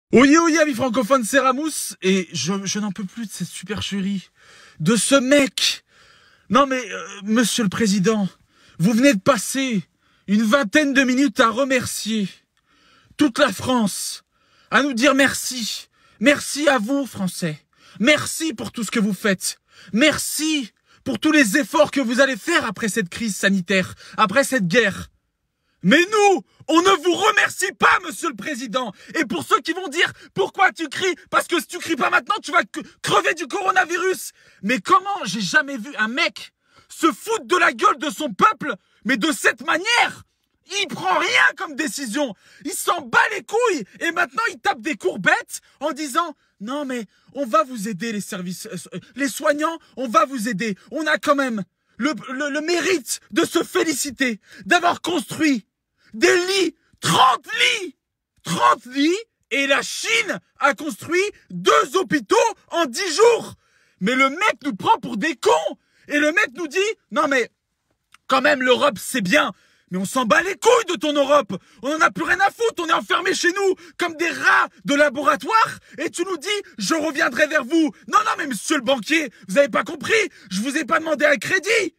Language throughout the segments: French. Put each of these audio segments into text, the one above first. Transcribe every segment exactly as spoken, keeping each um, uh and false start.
Oui, oui, amis francophones, c'est Ramous, et je, je n'en peux plus de cette supercherie, de ce mec. Non mais, euh, monsieur le président, vous venez de passer une vingtaine de minutes à remercier toute la France, à nous dire merci. Merci à vous, Français. Merci pour tout ce que vous faites. Merci pour tous les efforts que vous allez faire après cette crise sanitaire, après cette guerre. Mais nous, on ne vous remercie pas, monsieur le président. Et pour ceux qui vont dire, pourquoi tu cries? Parce que si tu cries pas maintenant, tu vas crever du coronavirus. Mais comment j'ai jamais vu un mec se foutre de la gueule de son peuple, mais de cette manière? Il prend rien comme décision. Il s'en bat les couilles. Et maintenant, il tape des courbettes en disant, non mais on va vous aider les services, euh, les soignants, on va vous aider. On a quand même le, le, le mérite de se féliciter, d'avoir construit des lits, trente lits, trente lits, et la Chine a construit deux hôpitaux en dix jours. Mais le mec nous prend pour des cons. Et le mec nous dit, non mais, quand même l'Europe c'est bien, mais on s'en bat les couilles de ton Europe. On en a plus rien à foutre, on est enfermés chez nous, comme des rats de laboratoire, et tu nous dis, je reviendrai vers vous. Non, non mais monsieur le banquier, vous avez pas compris, je vous ai pas demandé un crédit.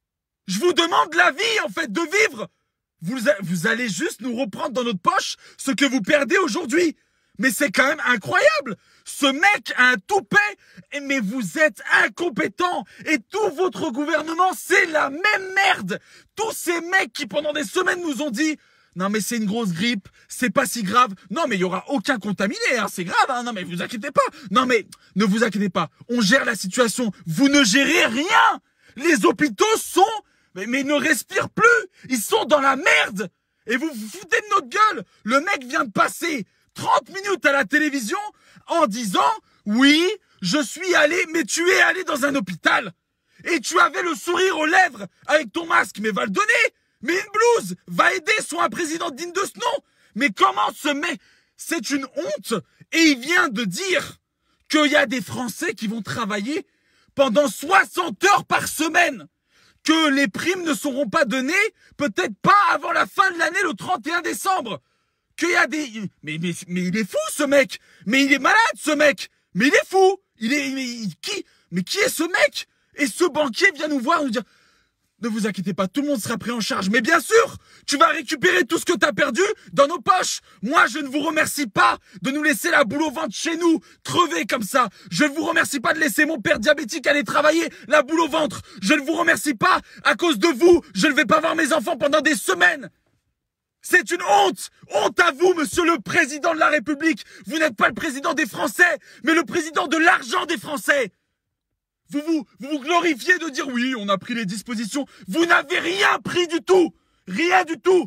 Je vous demande la vie en fait, de vivre. Vous, vous allez juste nous reprendre dans notre poche ce que vous perdez aujourd'hui. Mais c'est quand même incroyable. Ce mec a un toupet, mais vous êtes incompétent. Et tout votre gouvernement, c'est la même merde. Tous ces mecs qui pendant des semaines nous ont dit « Non mais c'est une grosse grippe, c'est pas si grave. Non mais il y aura aucun contaminé, hein, c'est grave. Hein. Non mais vous inquiétez pas. Non mais ne vous inquiétez pas. On gère la situation. Vous ne gérez rien. Les hôpitaux sont... Mais, mais ils ne respirent plus. Ils sont dans la merde. Et vous vous foutez de notre gueule. Le mec vient de passer trente minutes à la télévision en disant « Oui, je suis allé, mais tu es allé dans un hôpital. Et tu avais le sourire aux lèvres avec ton masque. Mais va le donner. Mais une blouse. Va aider, sois un président digne de ce nom. Mais comment ce mec... C'est une honte. Et il vient de dire qu'il y a des Français qui vont travailler pendant soixante heures par semaine. Que les primes ne seront pas données, peut-être pas avant la fin de l'année, le trente et un décembre. Qu'il y a des... Mais, mais, mais il est fou, ce mec. Mais il est malade, ce mec. Mais il est fou. Il est... Mais, il, qui Mais qui est ce mec? Et ce banquier vient nous voir, nous dire... Ne vous inquiétez pas, tout le monde sera pris en charge. Mais bien sûr, tu vas récupérer tout ce que tu as perdu dans nos poches. Moi, je ne vous remercie pas de nous laisser la boule au ventre chez nous, crever comme ça. Je ne vous remercie pas de laisser mon père diabétique aller travailler, la boule au ventre. Je ne vous remercie pas, à cause de vous, je ne vais pas voir mes enfants pendant des semaines. C'est une honte. Honte à vous, monsieur le président de la République. Vous n'êtes pas le président des Français, mais le président de l'argent des Français. Vous vous, vous vous glorifiez de dire oui, on a pris les dispositions. Vous n'avez rien pris du tout. Rien du tout.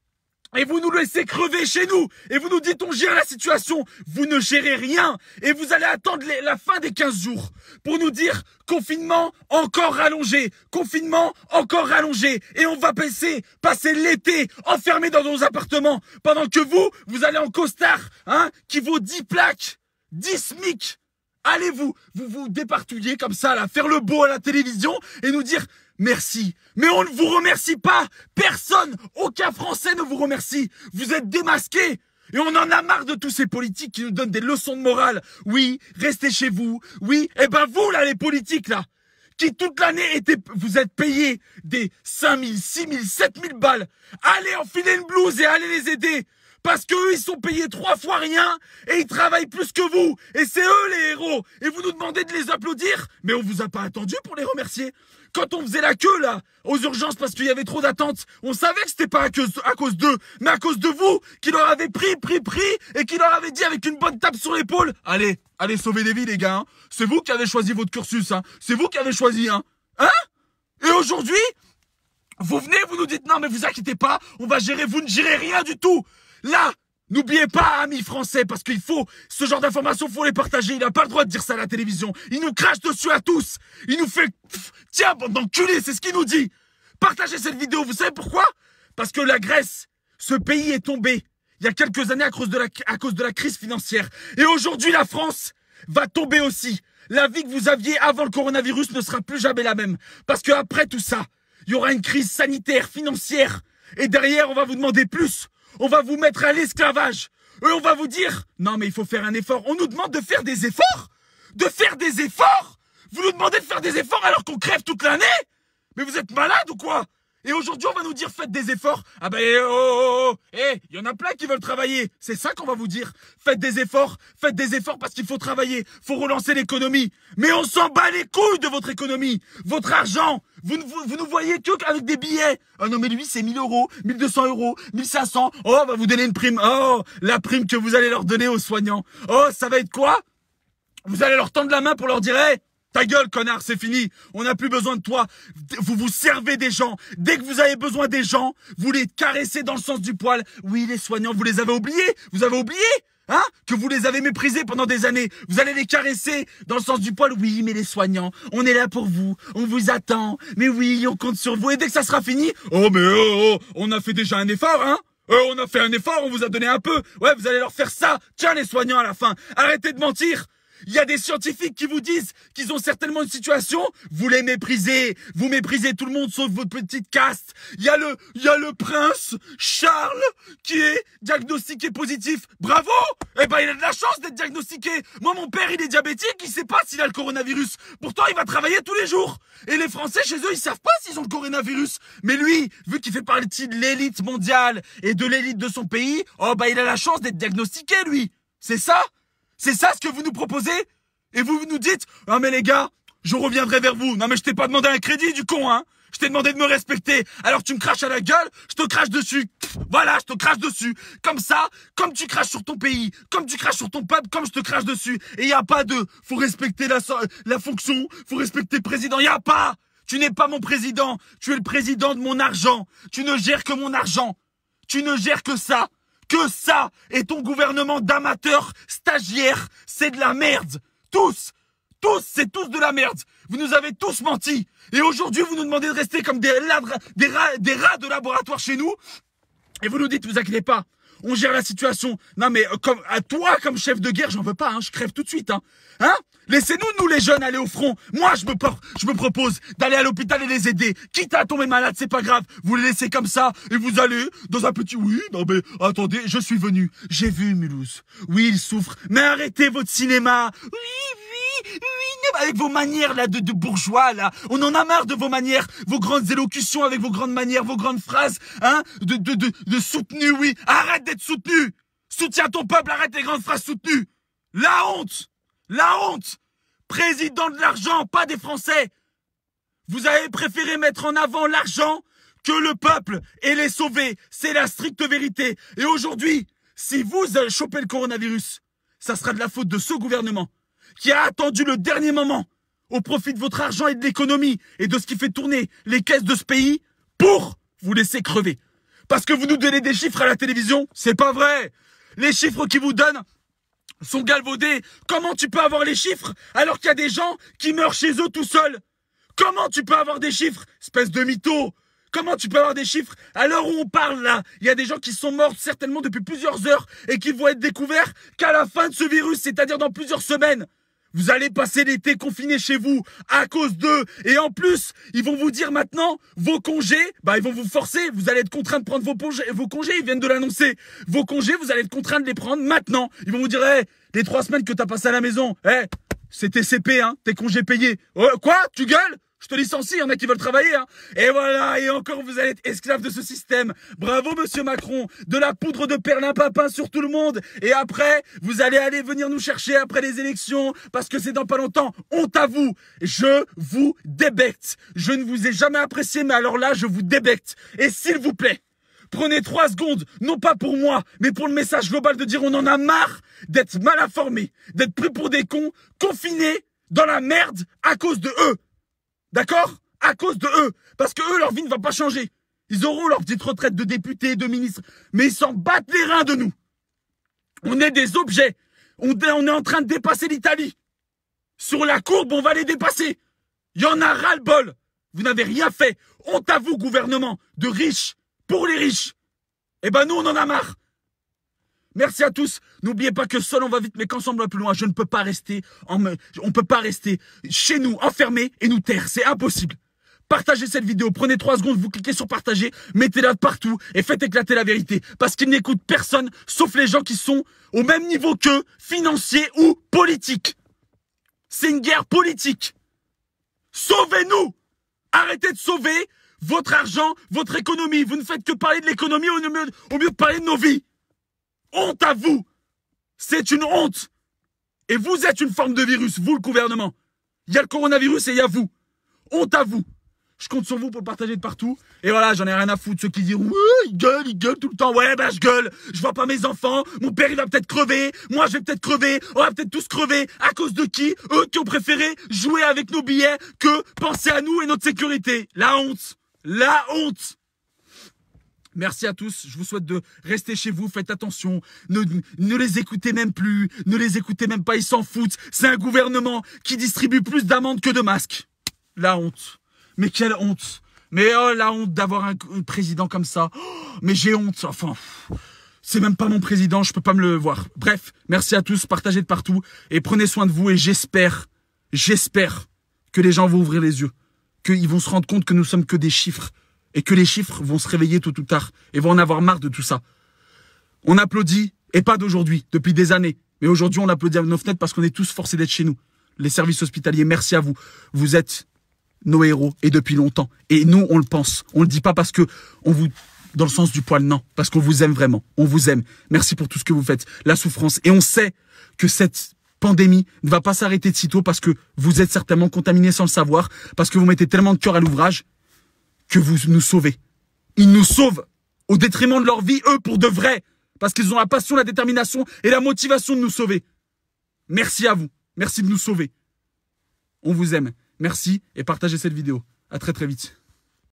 Et vous nous laissez crever chez nous. Et vous nous dites on gère la situation. Vous ne gérez rien. Et vous allez attendre les, la fin des quinze jours pour nous dire confinement encore rallongé. Confinement encore rallongé. Et on va passer, passer l'été enfermé dans nos appartements. Pendant que vous, vous allez en costard, hein, qui vaut dix plaques, dix SMIC. Allez vous, vous vous départouiller comme ça, là, faire le beau à la télévision et nous dire merci. Mais on ne vous remercie pas. Personne, aucun Français ne vous remercie. Vous êtes démasqués. Et on en a marre de tous ces politiques qui nous donnent des leçons de morale. Oui, restez chez vous. Oui, eh ben vous, là, les politiques, là, qui toute l'année étaient, vous êtes payés des cinq mille, six mille, sept mille balles. Allez enfiler une blouse et allez les aider. Parce qu'eux, ils sont payés trois fois rien et ils travaillent plus que vous. Et c'est eux les héros. Et vous nous demandez de les applaudir. Mais on vous a pas attendu pour les remercier. Quand on faisait la queue, là, aux urgences parce qu'il y avait trop d'attentes, on savait que c'était pas à cause, à cause d'eux, mais à cause de vous, qui leur avez pris, pris, pris, et qui leur avez dit avec une bonne tape sur l'épaule, allez, allez sauver des vies, les gars. Hein. C'est vous qui avez choisi votre cursus. Hein. C'est vous qui avez choisi. Hein. Hein? Et aujourd'hui, vous venez, vous nous dites, non mais vous inquiétez pas, on va gérer, vous ne gérez rien du tout. Là, n'oubliez pas, amis français, parce qu'il faut, ce genre d'informations, faut les partager. Il n'a pas le droit de dire ça à la télévision. Il nous crache dessus à tous. Il nous fait, pff, tiens, bande d'enculés, c'est ce qu'il nous dit. Partagez cette vidéo, vous savez pourquoi? Parce que la Grèce, ce pays est tombé il y a quelques années à cause de la, à cause de la crise financière. Et aujourd'hui, la France va tomber aussi. La vie que vous aviez avant le coronavirus ne sera plus jamais la même. Parce qu'après tout ça, il y aura une crise sanitaire, financière. Et derrière, on va vous demander plus. On va vous mettre à l'esclavage. Et on va vous dire, non mais il faut faire un effort. On nous demande de faire des efforts? De faire des efforts? Vous nous demandez de faire des efforts alors qu'on crève toute l'année? Mais vous êtes malade ou quoi? Et aujourd'hui, on va nous dire, faites des efforts. Ah ben, oh, oh, oh, eh, il y en a plein qui veulent travailler. C'est ça qu'on va vous dire. Faites des efforts, faites des efforts parce qu'il faut travailler. Faut relancer l'économie. Mais on s'en bat les couilles de votre économie. Votre argent. Vous, vous, vous nous voyez que avec des billets. Oh non, mais lui, c'est mille euros, mille deux cents euros, mille cinq cents. Oh, on va vous donner une prime. Oh, la prime que vous allez leur donner aux soignants. Oh, ça va être quoi? Vous allez leur tendre la main pour leur dire, hey, ta gueule, connard, c'est fini. On n'a plus besoin de toi. Vous vous servez des gens. Dès que vous avez besoin des gens, vous les caressez dans le sens du poil. Oui, les soignants, vous les avez oubliés. Vous avez oublié, hein, que vous les avez méprisés pendant des années. Vous allez les caresser dans le sens du poil. Oui, mais les soignants, on est là pour vous. On vous attend. Mais oui, on compte sur vous. Et dès que ça sera fini, oh, mais oh, oh, on a fait déjà un effort, hein. Euh, on a fait un effort, on vous a donné un peu. Ouais, vous allez leur faire ça. Tiens, les soignants, à la fin. Arrêtez de mentir. Il y a des scientifiques qui vous disent qu'ils ont certainement une situation, vous les méprisez, vous méprisez tout le monde sauf votre petite caste. Il y a le, il y a le prince Charles qui est diagnostiqué positif. Bravo! Eh ben, il a de la chance d'être diagnostiqué. Moi, mon père, il est diabétique, il sait pas s'il a le coronavirus. Pourtant, il va travailler tous les jours. Et les Français, chez eux, ils savent pas s'ils ont le coronavirus. Mais lui, vu qu'il fait partie de l'élite mondiale et de l'élite de son pays, oh, bah, il a la chance d'être diagnostiqué, lui. C'est ça? C'est ça ce que vous nous proposez? Et vous nous dites, ah mais les gars, je reviendrai vers vous. Non mais je t'ai pas demandé un crédit du con, hein. Je t'ai demandé de me respecter. Alors tu me craches à la gueule, je te crache dessus. Voilà, je te crache dessus. Comme ça, comme tu craches sur ton pays, comme tu craches sur ton peuple, comme je te crache dessus. Et il y a pas de, faut respecter la, la fonction, faut respecter le président. Il y a pas. Tu n'es pas mon président. Tu es le président de mon argent. Tu ne gères que mon argent. Tu ne gères que ça. Que ça et ton gouvernement d'amateurs stagiaires, c'est de la merde. Tous, tous, c'est tous de la merde. Vous nous avez tous menti. Et aujourd'hui, vous nous demandez de rester comme des, ladres, des, rats, des rats de laboratoire chez nous. Et vous nous dites, vous inquiétez pas, on gère la situation. Non mais comme à toi, comme chef de guerre, j'en veux pas, hein, je crève tout de suite. Hein, hein. Laissez-nous, nous les jeunes, aller au front. Moi, je me, je me propose d'aller à l'hôpital et les aider. Quitte à tomber malade, c'est pas grave. Vous les laissez comme ça et vous allez dans un petit... Oui, non mais attendez, je suis venu. J'ai vu Mulhouse. Oui, il souffre. Mais arrêtez votre cinéma. Oui, oui, oui, avec vos manières là de, de bourgeois là. On en a marre de vos manières, vos grandes élocutions avec vos grandes manières, vos grandes phrases, hein, de, de, de, de soutenu, oui. Arrête d'être soutenu. Soutiens ton peuple, arrête les grandes phrases soutenues. La honte. La honte! Président de l'argent, pas des Français! Vous avez préféré mettre en avant l'argent que le peuple et les sauver. C'est la stricte vérité. Et aujourd'hui, si vous avez chopé le coronavirus, ça sera de la faute de ce gouvernement qui a attendu le dernier moment au profit de votre argent et de l'économie et de ce qui fait tourner les caisses de ce pays pour vous laisser crever. Parce que vous nous donnez des chiffres à la télévision, c'est pas vrai! Les chiffres qu'ils vous donnent sont galvaudés. Comment tu peux avoir les chiffres alors qu'il y a des gens qui meurent chez eux tout seuls? Comment tu peux avoir des chiffres, espèce de mytho? Comment tu peux avoir des chiffres à l'heure où on parle là? Il y a des gens qui sont morts certainement depuis plusieurs heures et qui vont être découverts qu'à la fin de ce virus, c'est-à-dire dans plusieurs semaines. Vous allez passer l'été confiné chez vous à cause d'eux. Et en plus, ils vont vous dire maintenant, vos congés, bah ils vont vous forcer. Vous allez être contraint de prendre vos congés. Vos congés, ils viennent de l'annoncer. Vos congés, vous allez être contraint de les prendre maintenant. Ils vont vous dire, hé, hey, les trois semaines que t'as passées à la maison, hé, hey, c'est tes C P, hein, tes congés payés. Oh, quoi? Tu gueules? Je te licencie, il y en a qui veulent travailler, hein. Et voilà, et encore vous allez être esclave de ce système. Bravo, monsieur Macron. De la poudre de perlimpinpin sur tout le monde. Et après, vous allez aller venir nous chercher après les élections, parce que c'est dans pas longtemps. Honte à vous. Je vous débecte. Je ne vous ai jamais apprécié, mais alors là, je vous débecte. Et s'il vous plaît, prenez trois secondes, non pas pour moi, mais pour le message global de dire on en a marre d'être mal informés, d'être pris pour des cons, confinés dans la merde à cause de eux. D'accord? À cause de eux. Parce que eux, leur vie ne va pas changer. Ils auront leur petite retraite de députés, de ministres. Mais ils s'en battent les reins de nous. On est des objets. On, on est en train de dépasser l'Italie. Sur la courbe, on va les dépasser. Il y en a ras-le-bol. Vous n'avez rien fait. Honte à vous, gouvernement, de riches, pour les riches. Eh ben nous, on en a marre. Merci à tous. N'oubliez pas que seul on va vite, mais qu'ensemble on va plus loin. Je ne peux pas rester, en me... on peut pas rester chez nous, enfermés et nous taire. C'est impossible. Partagez cette vidéo, prenez trois secondes, vous cliquez sur partager, mettez-la partout et faites éclater la vérité. Parce qu'ils n'écoutent personne, sauf les gens qui sont au même niveau qu'eux, financiers ou politiques. C'est une guerre politique. Sauvez-nous! Arrêtez de sauver votre argent, votre économie. Vous ne faites que parler de l'économie au mieux, au mieux de parler de nos vies. Honte à vous! C'est une honte! Et vous êtes une forme de virus, vous le gouvernement. Il y a le coronavirus et il y a vous. Honte à vous! Je compte sur vous pour le partager de partout. Et voilà, j'en ai rien à foutre. Ceux qui diront, ouais, il gueule, il gueule tout le temps. Ouais, bah je gueule. Je vois pas mes enfants. Mon père, il va peut-être crever. Moi, je vais peut-être crever. On va peut-être tous crever. À cause de qui? Eux qui ont préféré jouer avec nos billets que penser à nous et notre sécurité. La honte. La honte. Merci à tous. Je vous souhaite de rester chez vous. Faites attention. Ne, ne les écoutez même plus. Ne les écoutez même pas. Ils s'en foutent. C'est un gouvernement qui distribue plus d'amendes que de masques. La honte. Mais quelle honte! Mais oh, la honte d'avoir un, un président comme ça. Oh, mais j'ai honte. Enfin, c'est même pas mon président, je peux pas me le voir. Bref, merci à tous, partagez de partout et prenez soin de vous. Et j'espère, j'espère que les gens vont ouvrir les yeux, qu'ils vont se rendre compte que nous sommes que des chiffres et que les chiffres vont se réveiller tôt ou tard et vont en avoir marre de tout ça. On applaudit, et pas d'aujourd'hui, depuis des années. Mais aujourd'hui, on applaudit à nos fenêtres parce qu'on est tous forcés d'être chez nous. Les services hospitaliers, merci à vous. Vous êtes nos héros, et depuis longtemps. Et nous, on le pense. On le dit pas parce que on vous, dans le sens du poil, non. Parce qu'on vous aime vraiment. On vous aime. Merci pour tout ce que vous faites. La souffrance. Et on sait que cette pandémie ne va pas s'arrêter de sitôt parce que vous êtes certainement contaminés sans le savoir, parce que vous mettez tellement de cœur à l'ouvrage que vous nous sauvez. Ils nous sauvent au détriment de leur vie, eux, pour de vrai. Parce qu'ils ont la passion, la détermination et la motivation de nous sauver. Merci à vous. Merci de nous sauver. On vous aime. Merci et partagez cette vidéo. À très très vite.